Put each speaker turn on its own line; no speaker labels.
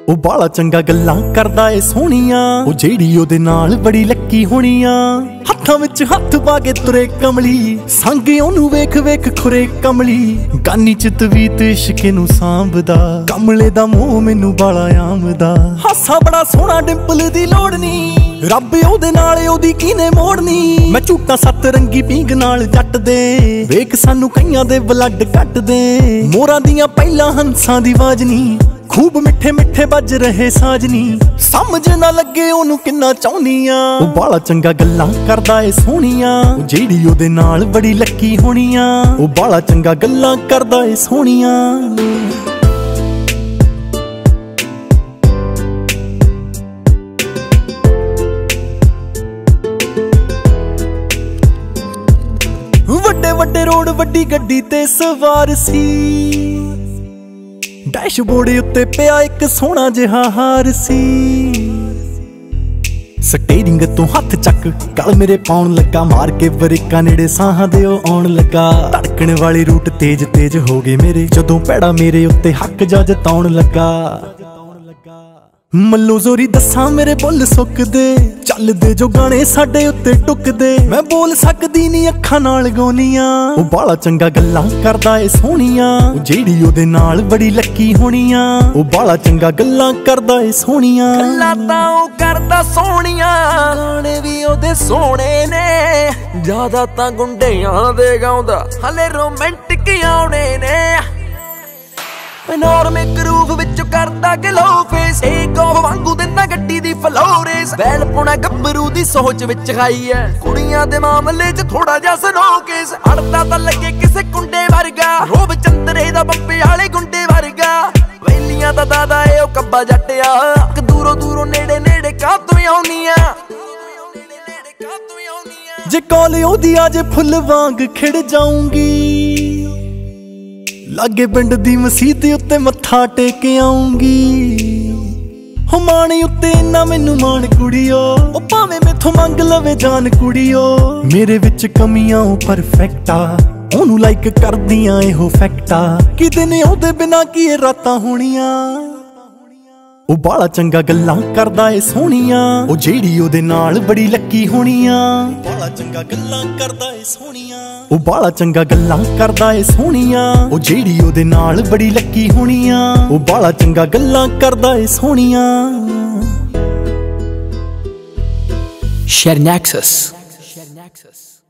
ਉਹ ਬਾਲਾ ਚੰਗਾ ਗੱਲਾਂ ਕਰਦਾ ਏ ਸੋਹਣੀਆਂ, ਉਹ ਜਿਹੜੀ ਉਹਦੇ ਨਾਲ ਬੜੀ ਲੱਕੀ ਹੋਣੀਆਂ। ਹੱਥਾਂ ਵਿੱਚ ਹੱਥ ਪਾ ਕੇ ਤੁਰੇ ਕਮਲੀ, ਸੰਗ ਉਹਨੂੰ ਵੇਖ ਵੇਖ ਖੁਰੇ ਕਮਲੀ। ਗਾਨੀ ਚ ਤਵੀਤ ਇਸ਼ਕ ਨੂੰ ਸਾਂਭਦਾ, ਕਮਲੇ ਦਾ ਮੋਹ ਮੈਨੂੰ ਬਾਲਾ ਆਮਦਾ। ਹਾਸਾ ਬੜਾ ਸੋਹਣਾ ਡਿੰਪਲ ਦੀ ਲੋੜ ਨੀ, ਰੱਬ ਉਹਦੇ ਨਾਲ ਉਹਦੀ ਕਿਨੇ ਮੋੜਨੀ। ਮੈਂ ਝੂਟਾਂ ਸੱਤ ਰੰਗੀ ਪੀਂਗ ਨਾਲ ਜੱਟ ਦੇ, ਵੇਖ ਸਾਨੂੰ ਕਈਆਂ ਦੇ ਬਲੱਡ ਕੱਟ ਦੇ। ਮੋਰਾਂ ਦੀਆਂ ਪਹਿਲਾਂ ਹੰਸਾਂ ਦੀ ਆਵਾਜ਼ ਨੀ, ਖੂਬ ਮਿੱਠੇ ਮਿੱਠੇ ਵੱਜ ਰਹੇ ਸਾਜਨੀ। ਸਮਝ ਨਾ ਲੱਗੇ ਉਹਨੂੰ ਕਿੰਨਾ ਚਾਹੁੰਨੀਆਂ, ਉਹ ਬਾਲਾ ਚੰਗਾ ਗੱਲਾਂ ਕਰਦਾ ਏ ਸੋਹਣੀਆਂ, ਉਹ ਜਿਹੜੀ ਉਹਦੇ ਨਾਲ ਬੜੀ ਲੱਕੀ ਹੋਣੀਆਂ। ਉਹ ਬਾਲਾ ਚੰਗਾ ਗੱਲਾਂ ਕਰਦਾ ਏ ਸੋਹਣੀਆਂ। ਵੱਡੇ ਵੱਡੇ ਰੋਡ ਵੱਡੀ ਗੱਡੀ ਤੇ ਸਵਾਰ ਸੀ, ਡੈਸ਼ਬੋਰਡ ਉੱਤੇ ਪਿਆ ਇੱਕ ਸੋਹਣਾ ਜਿਹਾ ਹਾਰ ਸੀ। ਸਟੀਅਰਿੰਗ ਤੋਂ ਹੱਥ ਚੱਕ ਗਲ ਮੇਰੇ ਪਾਉਣ ਲੱਗਾ, ਮਾਰ ਕੇ ਬ੍ਰੇਕਾਂ ਨੇੜੇ ਸਾਹਾਂ ਦੇ ਉਹ ਆਉਣ ਲੱਗਾ। ਧੜਕਣ ਵਾਲੇ ਰੂਟ ਤੇਜ਼ ਤੇਜ਼ ਹੋ ਗਏ ਮੇਰੇ, ਜਦੋਂ ਪੈੜਾ ਮੇਰੇ ਉੱਤੇ ਹੱਕ ਜਾ ਜਤਾਉਣ ਲੱਗਾ। ਮੱਲੋ ਜ਼ੋਰੀ ਦੱਸਾਂ ਮੇਰੇ ਬੁੱਲ ਸੁੱਕਦੇ, ਚੱਲਦੇ ਜੋ ਗਾਣੇ ਸਾਡੇ ਉੱਤੇ ਟੁੱਕਦੇ। ਮੈਂ ਬੋਲ ਸਕਦੀ ਨੀ ਅੱਖਾਂ ਨਾਲ ਗਾਉਣੀਆਂ, ਉਹ ਬਾਲਾ ਚੰਗਾ ਗੱਲਾਂ ਕਰਦਾ ਏ ਸੋਹਣੀਆਂ, ਉਹ ਜਿਹੜੀ ਉਹਦੇ ਨਾਲ ਬੜੀ ਲੱਕੀ ਹੋਣੀਆਂ। ਉਹ ਬਾਲਾ ਚੰਗਾ ਗੱਲਾਂ ਕਰਦਾ ਏ ਸੋਹਣੀਆਂ।
ਗੱਲਾਂ ਤਾਂ ਉਹ ਕਰਦਾ ਸੋਹਣੀਆਂ, ਗਾਣੇ ਵੀ ਉਹਦੇ ਸੋਹਣੇ ਨੇ। ਜ਼ਿਆਦਾ ਤਾਂ ਗੁੰਡਿਆਂ ਦੇ ਗਾਉਂਦਾ, ਹਲੇ ਰੋਮਾਂਟਿਕ ਆਉਣੇ ਨੇ। ਨੋਰਮਿਕ ਰੂਪ ਵਿੱਚ ਕਰਦਾ ਗਲੋ ਫੇਸ, ਟੇਕ ਆਫ ਵਾਂਗੂ ਦਿੰਦਾ ਗੱਡੀ ਦੀ ਫਲੋਰੇਸ। ਵੈਲ ਪੁਣਾ ਗੱਭਰੂ ਦੀ ਸੋਚ ਵਿੱਚ ਖਾਈ ਐ, ਕੁੜੀਆਂ ਦੇ ਮਾਮਲੇ 'ਚ ਥੋੜਾ ਜਿਹਾ ਸਨੋ ਕੇਸ। ਅੜਦਾ ਤਾਂ ਲੱਗੇ ਕਿਸੇ ਕੁੰਡੇ ਵਰਗਾ, ਰੋਬ ਚੰਦਰੇ ਦਾ ਬੰਬੇ ਵਾਲੇ ਗੁੰਡੇ ਵਰਗਾ। ਵੈਲੀਆਂ ਦਾ ਦਾਦਾ ਏ ਉਹ ਕੱਬਾ ਜੱਟਿਆ, ਕਿ ਦੂਰੋਂ ਦੂਰੋਂ ਨੇੜੇ ਨੇੜੇ ਕਾਤੋਂ ਆਉਣੀਆਂ।
ਜੇ ਕਾਲ ਉਹਦੀ ਆ ਜੇ ਫੁੱਲ ਵਾਂਗ ਖਿੜ ਜਾਊਂਗੀ, ਲਾਗੇ ਪਿੰਡ ਦੀ ਮਸੀਤ ਉੱਤੇ ਮੱਥਾ ਟੇਕ ਆਉਂਗੀ। ਹੋ ਮਾਣੀ ਉੱਤੇ ਇੰਨਾ ਮੈਨੂੰ ਮਾਣ ਕੁੜੀਓ, ਉਹ ਭਾਵੇਂ ਮੈਥੋਂ ਮੰਗ ਲਵੇ ਜਾਨ ਕੁੜੀਓ। ਮੇਰੇ ਵਿੱਚ ਕਮੀਆਂ ਉਹ ਪਰਫੈਕਟ ਆ, ਉਹਨੂੰ ਲਾਈਕ ਕਰਦੀਆਂ ਇਹੋ ਫੈਕਟ ਆ। ਕਿਤੇ ਨੇ ਉਹਦੇ ਬਿਨਾ ਕੀ ਇਹ ਰਾਤਾਂ ਹੋਣੀਆਂ। ਉਹ ਬਾਲਾ ਚੰਗਾ ਗੱਲਾਂ ਕਰਦਾ ਏ ਸੋਹਣੀਆਂ, ਉਹ ਜਿਹੜੀ ਉਹਦੇ ਨਾਲ ਬੜੀ ਲੱਕੀ ਹੋਣੀਆਂ। ਬਾਲਾ ਚੰਗਾ ਗੱਲਾਂ ਕਰਦਾ ਏ ਸੋਹਣੀਆਂ, ਉਹ ਬਾਲਾ ਚੰਗਾ ਗੱਲਾਂ ਕਰਦਾ ਏ ਸੋਹਣੀਆਂ, ਉਹ ਜਿਹੜੀ ਉਹਦੇ ਨਾਲ ਬੜੀ ਲੱਕੀ ਹੋਣੀਆਂ। ਉਹ ਬਾਲਾ ਚੰਗਾ ਗੱਲਾਂ ਕਰਦਾ ਏ ਸੋਹਣੀਆਂ।
Share Nexus.